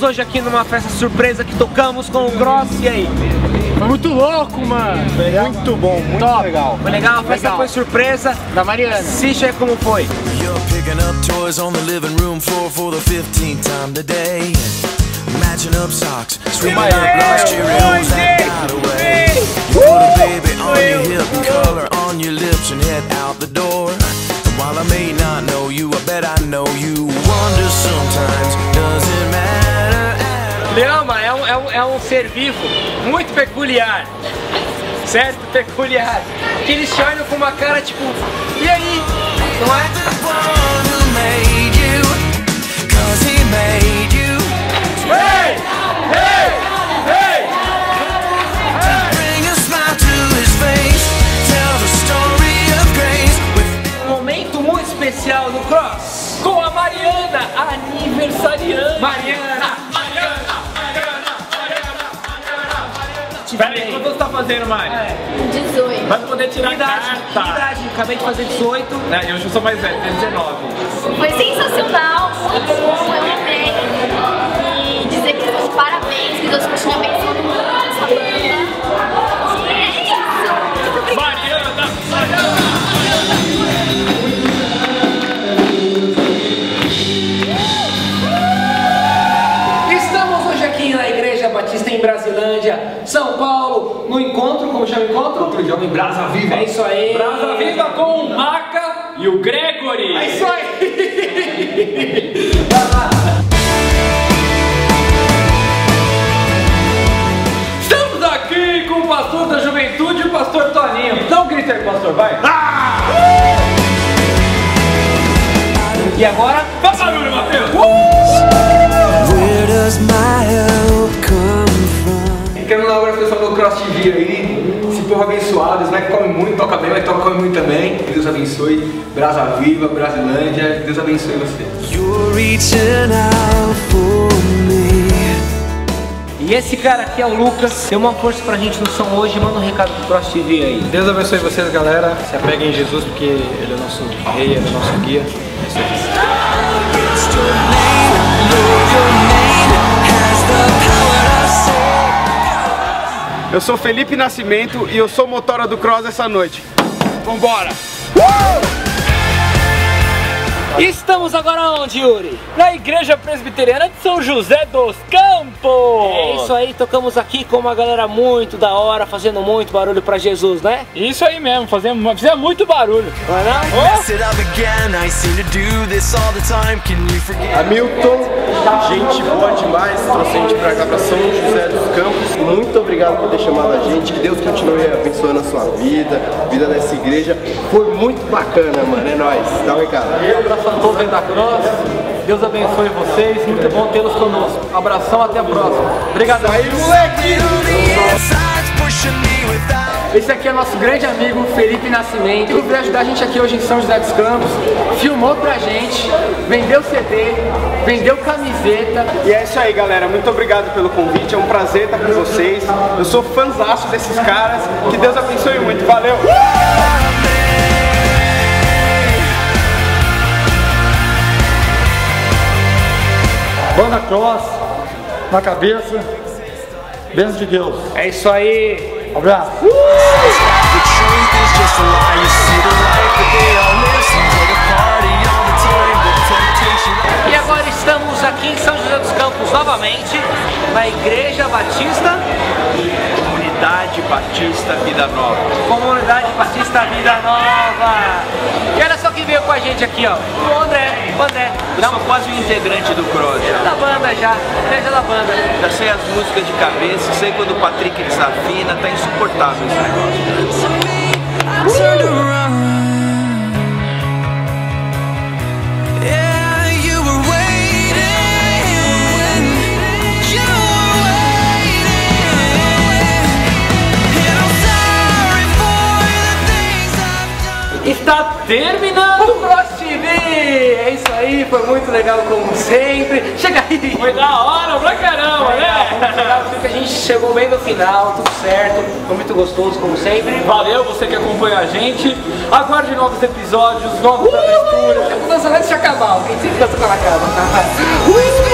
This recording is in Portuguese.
Estamos hoje aqui numa festa surpresa que tocamos com o Cross, e aí? Foi muito louco, mano. Muito bom, muito top. legal. Foi legal, a festa foi surpresa. Da Mariana. Assiste aí como foi. You're picking up toys on the living room floor for the 15th time today. Matching up socks, sweeping up lost Cheerios that got away. You put a baby on your hip and color on your lips and head out the door. And while I may not know you, I bet I know you. Wonder sometimes, does it matter? Leama é um ser vivo muito peculiar, certo? Peculiar. Que eles te olham com uma cara tipo, e aí? Não é? Hey! Hey! Hey! Um momento muito especial no Cross com a Mariana, aniversariante. Mariana! Peraí, quanto você tá fazendo, Mari? 18. Vai poder tirar Que idade? carta. Que idade? Acabei de fazer 18. Eu já sou mais velho, tenho 19. Foi sensacional, muito bom, eu amei. E dizer que Deus parabéns, que Deus continue abençoando muito essa banda. É isso. Muito obrigada. Estamos hoje aqui na Igreja Batista em Brasilândia, São Paulo, no encontro, como chama o encontro? Outro idioma em Brasa Viva. É isso aí. Brasa Viva com o Maca e o Gregory. É isso aí. Vai lá. Estamos aqui com o pastor da juventude, o pastor Toninho. Então grita aí, pastor, vai. E agora? Faz barulho, Matheus. Where does my help come from? Quero dar um abraço pessoal do Cross TV aí. Esse povo abençoado, esse moleque come muito, toca bem, mas come muito também. Que Deus abençoe. Brasa Viva, Brasilândia. Que Deus abençoe você. You're reaching out for me. E esse cara aqui é o Lucas. Deu uma força pra gente no som hoje. Manda um recado pro Cross TV aí. Deus abençoe vocês, galera. Se apeguem em Jesus, porque Ele é o nosso rei, Ele é o nosso guia. Eu sou Felipe Nascimento e eu sou motora do Cross essa noite. Vambora! Estamos agora onde, Yuri? Na Igreja Presbiteriana de São José dos Campos. É isso aí, tocamos aqui com uma galera muito da hora, fazendo muito barulho pra Jesus, né? Isso aí mesmo, fizemos muito barulho. Não é não? Hamilton, gente boa demais, trouxe a gente pra cá, pra São José dos Campos. Muito obrigado por ter chamado a gente, que Deus continue abençoando a sua vida, a vida dessa igreja. Foi muito bacana, mano, é nóis. Dá um recado. Abração da Cross. Deus abençoe vocês. Muito bom tê-los conosco. Abração, até a próxima. Obrigado. Aí, moleque! Esse aqui é nosso grande amigo Felipe Nascimento. Ele veio ajudar a gente aqui hoje em São José dos Campos. Filmou pra gente, vendeu CD, vendeu camiseta. E é isso aí, galera. Muito obrigado pelo convite. É um prazer estar com vocês. Eu sou fãzaço desses caras. Que Deus abençoe muito. Valeu! Banda Cross na cabeça. Bênção de Deus. É isso aí. Abraço. E agora estamos aqui em São José dos Campos novamente, na Igreja Batista. Comunidade Batista Vida Nova. Comunidade Batista Vida Nova. E olha só quem veio com a gente aqui, ó. O André. Eu sou quase um integrante do Cross. Da banda já, da banda. Já sei as músicas de cabeça, sei quando o Patrick desafina, tá insuportável esse negócio. Está terminando o Cross TV! É isso aí, foi muito legal como sempre. Chega aí! Foi da hora pra caramba, né? Muito legal, porque a gente chegou bem no final, tudo certo. Foi muito gostoso como sempre. Valeu você que acompanha a gente. Aguarde novos episódios, novas aventuras. Já tô dançando antes de acabar, quem sempre dança quando acaba.